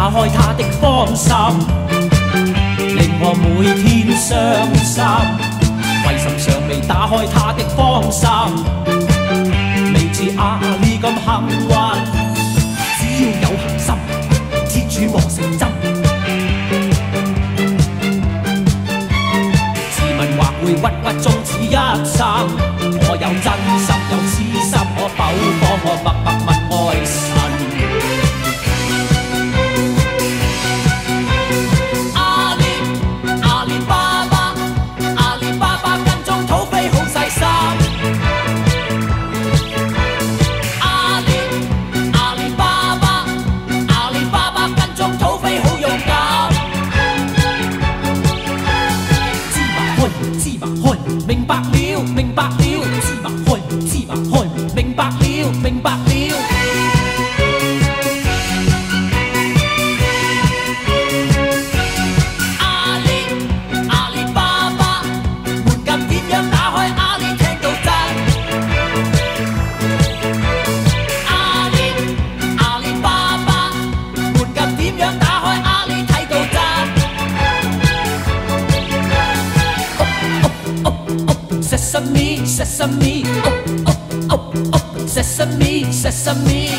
打開他的芳心，令我每天傷心。為什尚未打開他的芳心？未似阿里咁幸運，只要有恒心，天主磨成針。自問或會鬱鬱終此一生，我有真心有痴心，可否幫我默默問愛神？明白了，明白了，芝麻開門，芝麻開門，明白了，明白了。阿里巴巴，門禁點樣打開？阿里聽到震。阿里巴巴，門禁點樣打開？阿里睇到震。Sesame, sesame, oh, oh, oh, oh, sesame, sesame.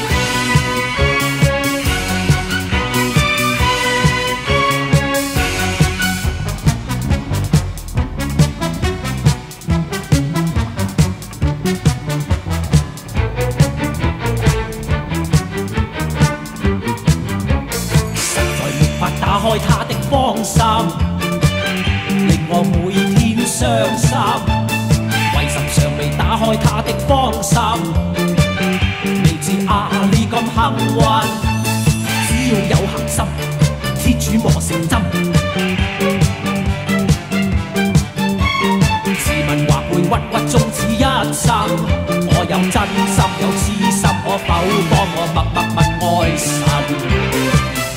實在沒法打開他的芳心，令我每天傷心。尚未打開他的芳心，未似阿里咁幸運，只要有恒心，天主磨成針。自問或會鬱鬱終此一生，我有真心有痴心，可否幫我默默問愛神？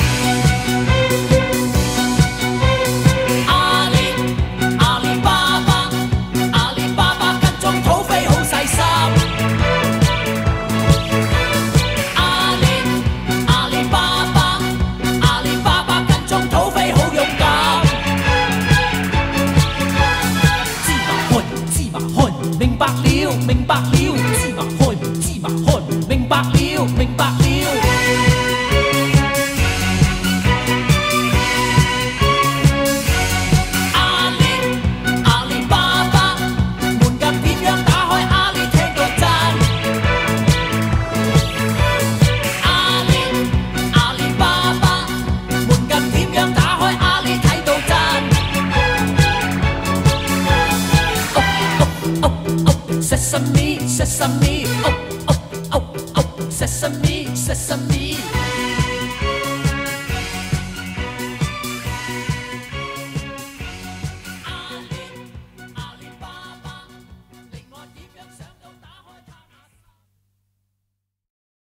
明白了，明白了，芝麻開門，芝麻開門，明白了，明白了。阿里巴巴，門禁點樣打開？阿里聽到震。阿里巴巴，門禁點樣打開？阿里睇到震。Sesame, sesame, oh, oh, oh, oh, sesame, sesame.